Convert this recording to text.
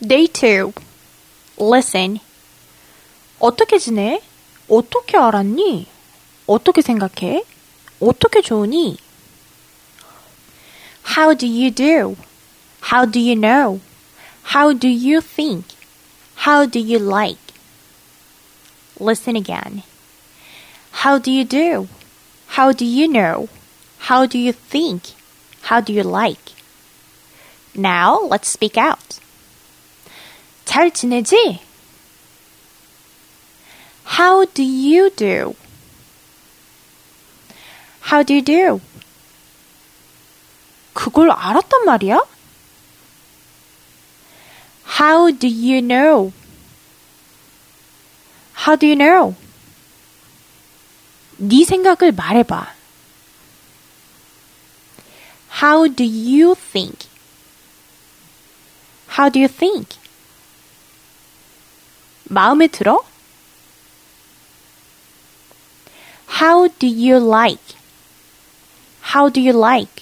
Day 2. Listen. 어떻게 지내? 어떻게 알았니? 어떻게 생각해? 어떻게 좋으니? How do you do? How do you know? How do you think? How do you like? Listen again. How do you do? How do you know? How do you think? How do you like? Now, let's speak out. 잘 지내지? How do you do? How do you do? 그걸 알았단 말이야? How do you know? How do you know? 네 생각을 말해봐. How do you think? How do you think? 마음에 들어? How do you like? How do you like?